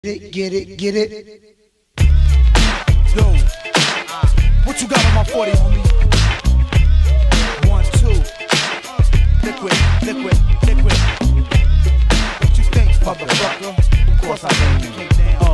Get it, get it. Yo, what you got on my 40, homie? 1, 2. Liquid, liquid, liquid. What you think, motherfucker? Of course I think you can't down.